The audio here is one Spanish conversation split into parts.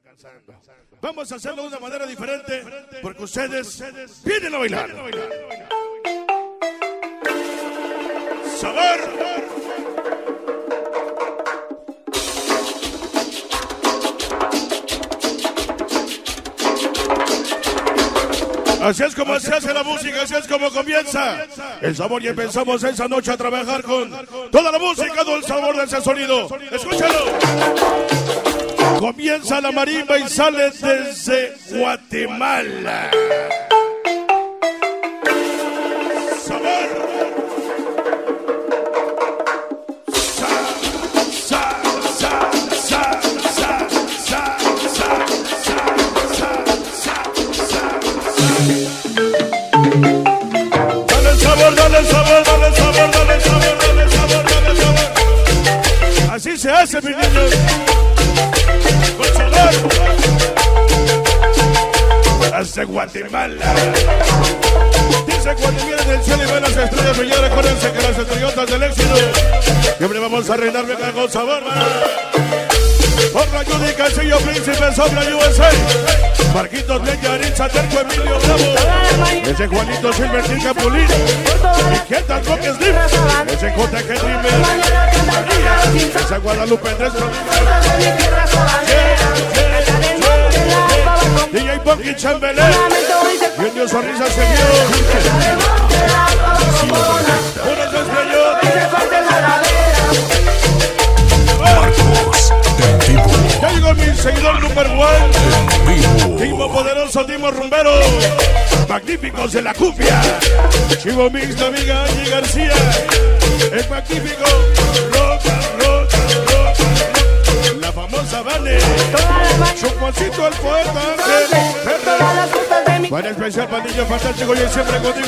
Vamos a hacerlo de una manera diferente, porque ustedes vienen a bailar. ¡Sabor! Así es como se hace la música, así es como comienza el sabor, y empezamos esa noche a trabajar con toda la música, todo el sabor de ese sonido. Escúchalo. Comienza la marimba y sale desde Guatemala. Sabor. Así se hace, mis niños. Con sabor. Hace Guatemala. Dice cuando miren el cielo y ven las estrellas brillar, recuérdense que las estrellotas del éxito siempre vamos a reinar, venga con sabor. Por la Judy Castillo, Príncipe, Sobra USA. Marquitos, Leña, Aritza, Terco, Emilio, Bravo. Ese Juanito Silvertín Capulín. Inquieta, Coque Slim. Ese JG Dreamer. María. Esa Guadalupe Andrés. DJ Ponky Chambelé. Genio Sonrisa seguido. Unos estrellos. Ya llegó mi seguidor número 1. Timo Poderoso, Timo Rumbero. Magníficos de la cumbia. Chivo Mixto, amiga Angie García. El magnífico Roca. La famosa Vane. Chuponcito el poeta Ángel. Para especial pandillo fantástico, y siempre contigo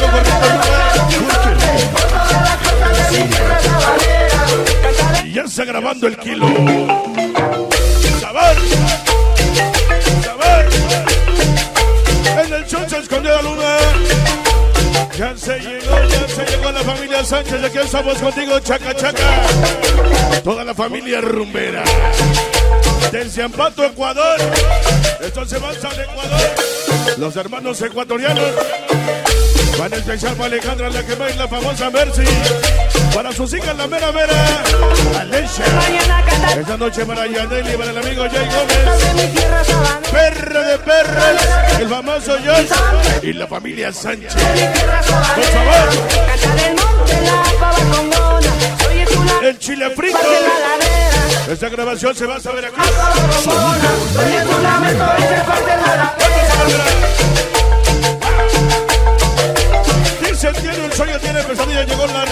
corriendo. Y ya está grabando el kilo. Sabor. En el show se escondió la luna. Ya se llegó la familia Sánchez. Aquí estamos contigo, chaca. Toda la familia rumbera. Desde Ambato, Ecuador. Esto se va al Ecuador. Los hermanos ecuatorianos. Van a especial para Alejandra, la que baila, la famosa Mercy. Para sus hijas, la mera Alesia. Esta noche para Yaneli y para el amigo Jay Gómez. Perro de perros, el famoso John y la familia Sánchez. Por favor. El chile frito. Esta grabación se va a saber aquí. Dice, tiene un sueño, tiene pesadilla, llegó la...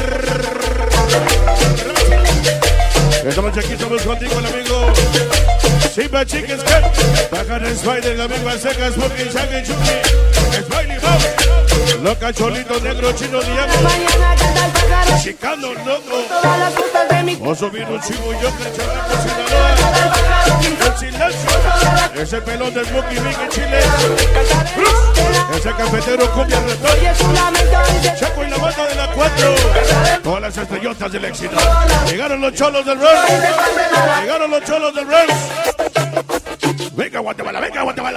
Esta noche aquí estamos contigo, el amigo Simba Chicken Scat, Bajan Spider, el amigo Seca, Smokey, Shaggy, Chucky, Smiley Bob, Loca, Cholito, Negro, Chino, Diablo, Chicano, Loco, Oso, Vino, Chivo, Yoker, Chavaco, Sinaloa, El Silencio, ese pelón de Smokey, Mickey, Chile, ese cafetero, Cumbia, Retón, Chaco y la banda de la 4, todas las estrellotas del éxito. Llegaron los cholos del Bronx. Llegaron los cholos del Bronx. Venga, Guatemala, venga, Guatemala.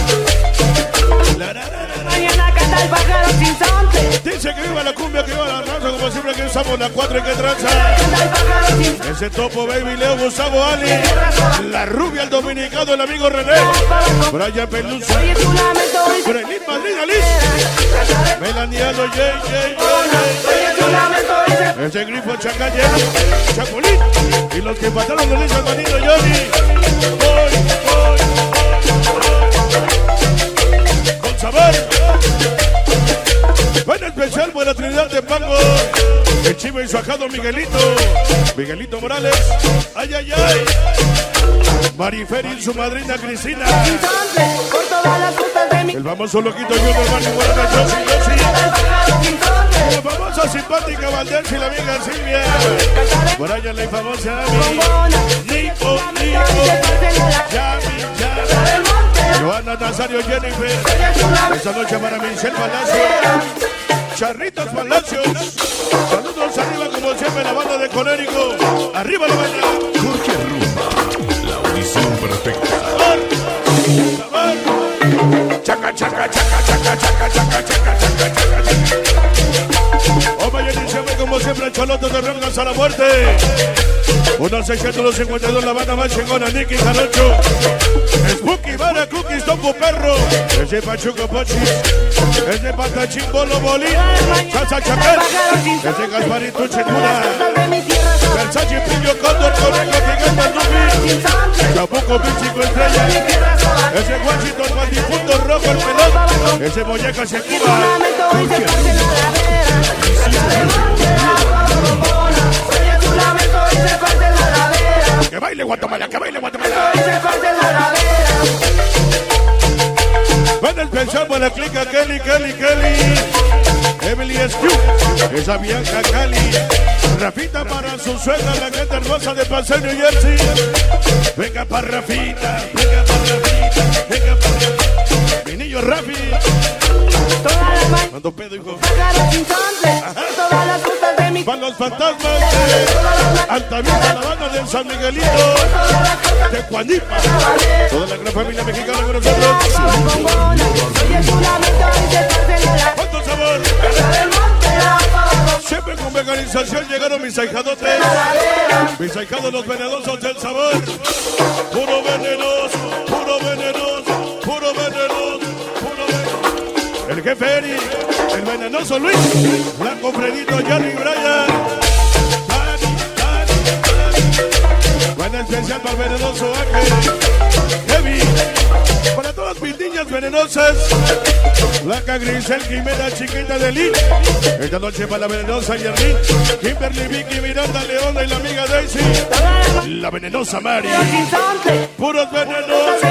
Mañana canta el pájaro sin sonte. Dice que viva la cumbia, que viva la raza, como siempre que usamos la 4 y que tranza. Ese Topo, Baby, Leo, Gustavo, Ali, la rubia, el dominicano, el amigo René, Brian Pelusa, Frelín, Madrid, Alice, Melaniano, ese grifo, Chacalle, Chacolín, y los que faltaron de Luis, hermanito Johnny. Con sabor. Buena especial, buena Trinidad de Pango. El Chivo y su ajado Miguelito Morales. Ay, ay, ay. Mariferi y su madrina Cristina. El famoso loquito Junior Martín Morales, Josi. La famosa simpática Valdés y la amiga Silvia. Por allá la famosa Nico, Yami. Joana Nazario, Jennifer. Esta noche para Michelle Palacio. Charritos Palacios. Saludos arriba como siempre la banda de Conérico. Arriba la banda. Jorge Rumba, la audición perfecta. chaca, chaca, chaca, chaca, chaca, chaca, chaca, chaca, chaca. Oh, mañana diciembre, como siempre, Cholotos de Rongas a la muerte. 1-652, la banda más chingona, Nicky Jarocho. Spooky, Vara, Cookies, Topo Perro. Ese Pachuco Pochis. Ese Patachín, Bolo Bolín. Salsa Chapel. Ese Gasparito Chetuna. Versace, Pillo, Cóndor, Conejo, Gigante, Dubi. Chapuco, Pichico, Estrella. Ese Guachito, el Bandifundo, Rojo, el Pelón. Ese Molleca, se Cuba. Que baile Guatemala, que baile Guatemala. Van el pensar para la clica Kelly. Emily Escu, esa Bianca Cali. Rafita para su suegra, la gente hermosa de Paseo New Jersey. Venga para Rafita, venga para Rafita, venga para Rafita. Mi niño Rafi. Mando pedo, hijo. Van los fantasmas de Altavista, la banda del San Miguelito, de Juanipa. Toda la gran familia mexicana con nosotros. ¿Cuánto sabor? Siempre con veganización llegaron mis ahijadotes. Mis ahijados los venenosos del sabor. Puro venenoso, puro venenoso, puro venenoso, puro venenoso. El jefe Eri, el venenoso Luis, Blanco Fredito, Jerry Bryan. Buena especial para el venenoso Ángel. Heavy. Para todas mis niñas venenosas. Blanca Grisel, Jimena, chiquita de Lynn. Esta noche para la venenosa Yerlin. Kimberly, Vicky, Miranda, Leona y la amiga Daisy. La venenosa Mari. Puros venenosos.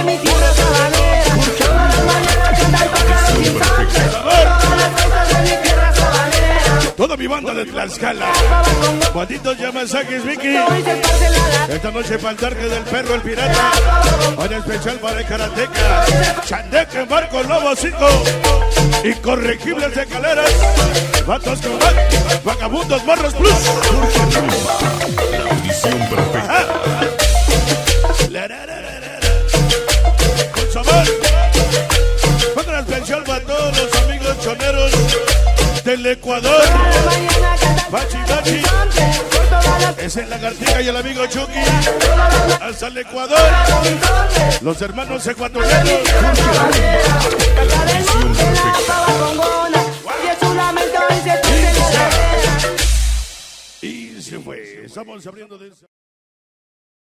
Toda mi banda de Tlaxcala. Juanitos Yamasakis, Vicky. Esta noche para el Darque del Perro, el Pirata. En especial para el Karateca. Chandeque, Marco, Lobo 5. Incorregibles de Caleras. Vatos con Vagabundos, Morros Plus. La audición perfecta. Con sabor. Otra especial para todos los amigos choneros del Ecuador. Bachi, Bachi. Es el Lagartija y el amigo Chucky. Hasta el Ecuador. Los hermanos ecuatorianos. Y se fue. Estamos abriendo de